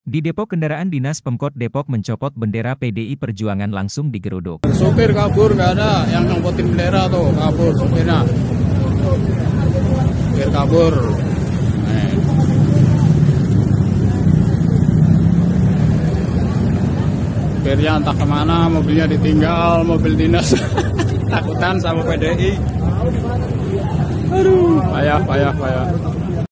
Di Depok, kendaraan dinas Pemkot Depok mencopot bendera PDI Perjuangan langsung digeruduk. Supir kabur, nggak ada yang ngangkutin bendera tuh, kabur supirnya. Supir kabur. Supirnya entah kemana, mobilnya ditinggal, mobil dinas. Takutan sama PDI. Aduh, payah.